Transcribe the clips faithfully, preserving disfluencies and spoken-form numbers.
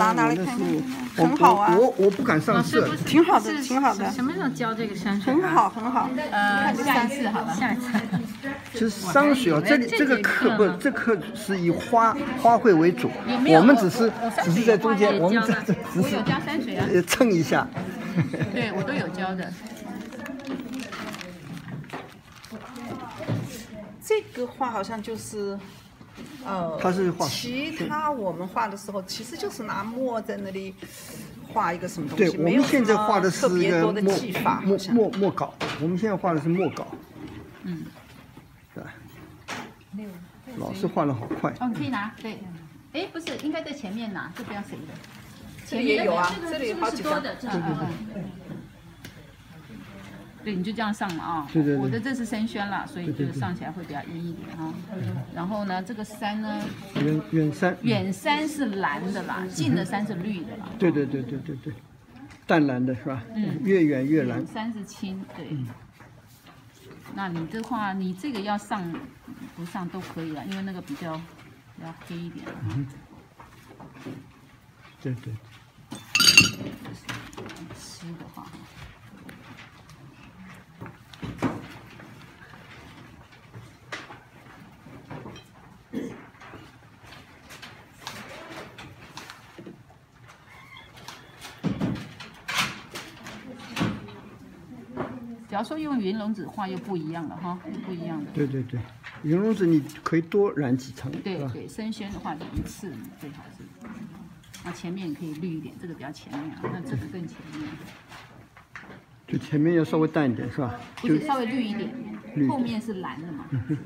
拿拿来看看，很好啊。 我我不敢上色， 挺好的，挺好的。 什么时候教这个山水？ 很好，很好。 呃，下一次好吧，下一次。 其实山水啊，这里这个课不，这课是以花花卉为主，我们只是只是在中间，我们只只我有教山水啊， 蹭一下。 对我都有教的。 这个画好像就是。呃， 它是画。 其他我们画的时候，其实就是拿墨在那里画一个什么东西。 对，我们现在画的是一个墨墨墨墨稿，我们现在画的是墨稿。 嗯， 对。老师画的好快。 哦，你可以拿，对。哎，不是，应该在前面拿，这不要谁的。 这里也有啊，这里有好几张。 对对对。对，你就这样上嘛啊！ 对对对， 我的这是深宣了，所以就上起来会比较阴一点哈。然后呢，这个山呢， 远远山， 远山是蓝的啦，近的山是绿的啦。 对对对对对对，淡蓝的是吧？嗯，越远越蓝。 山是青，对。那你的话，你这个要上不上都可以了，因为那个比较比较黑一点。嗯。 对对。 湿的话。假如说用云龙纸画又不一样了哈，不一样的。 对对对，云龙纸你可以多染几层。 对对，深宣的话一次最好是，那前面可以绿一点，这个比较前面啊，那这个更前面。 就前面要稍微淡一点是吧？ 不是稍微绿一点，后面是蓝的嘛。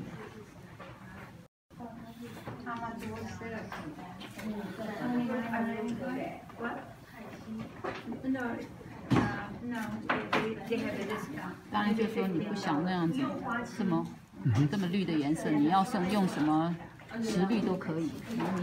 当然就是说你不想那样子这么这么绿的颜色，你要用用什么石绿都可以。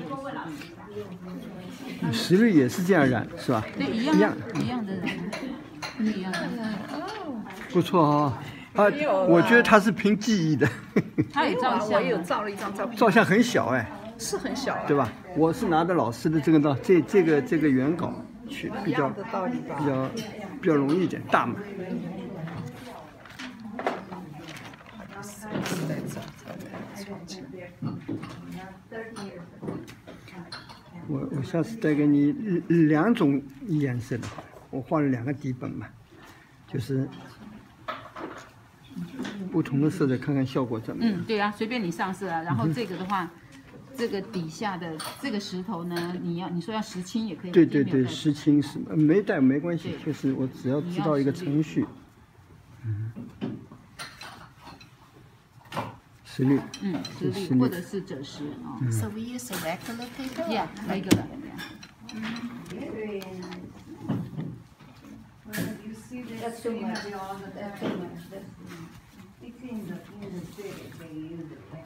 石绿也是这样染是吧？ 对，一样一样一样的染，一样的。 不错啊。啊，我觉得他是凭记忆的。 他有照相，我有照了一张照片。 照相很小哎。 是很小， 对吧？我是拿着老师的这个呢，这这个这个原稿去比较比较比较容易一点，大嘛。我我下次带给你两种颜色的话，我画了两个底本嘛，就是不同的色彩，看看效果怎么样。 嗯，对啊，随便你上色啊。然后这个的话。这个底下的这个石头呢，你要你说要石青也可以。 对对对，石青是没带没关系，就是我只要知道一个程序。嗯。石绿。 嗯，石绿或者是赭石啊。 So we use a regular paper. Yeah, regular. You see that's too much. That's too much. It's in the in the city they use it.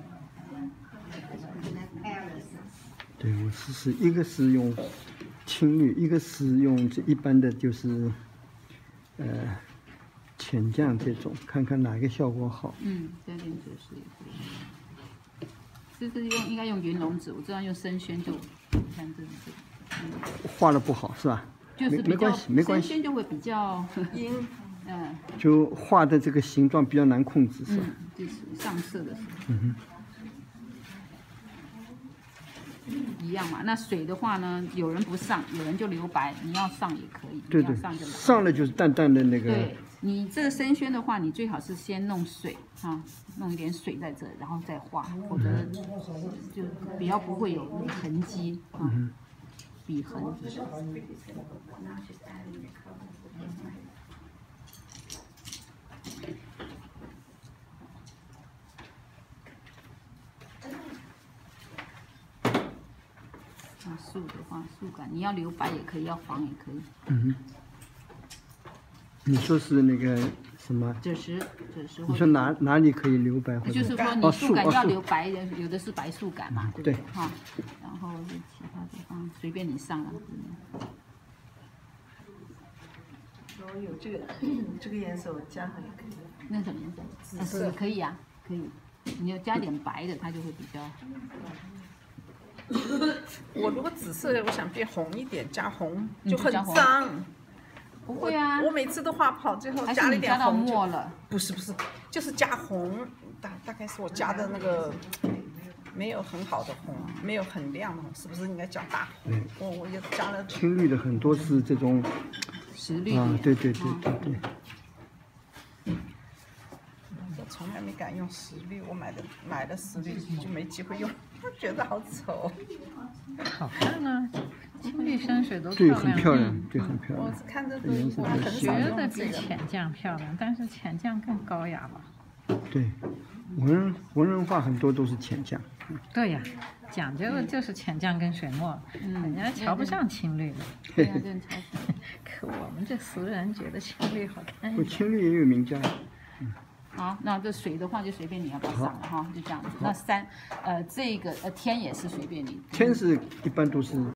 对，我试试，一个是用青绿，一个是用这一般的就是，呃，浅酱这种，看看哪个效果好。 嗯，加点赭石也可以。这是用应该用云龙纸，我知道用深宣就，你看这这个。嗯、画的不好是吧？ 就是没关系，没关系。 深宣就会比较阴， 嗯。 就画的这个形状比较难控制是吧？ 嗯，就是上色的时候。 嗯哼。 一样嘛，那水的话呢，有人不上，有人就留白，你要上也可以， 对对， 上就来。 上了就是淡淡的那个。 对，你这个深宣的话，你最好是先弄水啊，弄一点水在这，然后再画，否则就比较不会有那个痕迹啊， 嗯、 笔痕。树的话，树感你要留白也可以，要黄也可以。 嗯哼。你说是那个什么？ 赭石，赭石。 你说哪哪里可以留白？ 就是说你树感要留白的，有的是白树感嘛，对不对？哈，然后其他地方随便你上啊。 我有这个这个颜色，我加上也可以。 那什么颜色？紫色可以啊，可以。你要加点白的，它就会比较。 我如果紫色，我想变红一点，加红就很嗯加红脏。 不会啊我，我每次都画不好，最后还加了一是你加到点红就。 墨了。 不是不是，就是加红，大大概是我加的那个没有很好的红，没有很亮的红，是不是应该叫大红？ 对我我也加了。 青绿的很多是这种实力啊，对对对对对。 我从来没敢用石绿，我买的买了石绿就没机会用，觉得好丑。 好看啊，青绿深水都对， 漂亮。 很漂亮，对，很漂我亮。 看着都颜色我很都少觉得用这个。 比浅酱漂亮，但是浅酱更高雅吧？ 对，文人文人画很多都是浅酱。 对呀，讲究的就是浅酱跟水墨，人家瞧不上青绿的。 对啊，真超可我们这俗人觉得青绿好看不，。青绿也有名家。 好，那这水的话就随便你要不要上了哈，就这样子。那三，呃，这个呃天也是随便你。 天是一般都是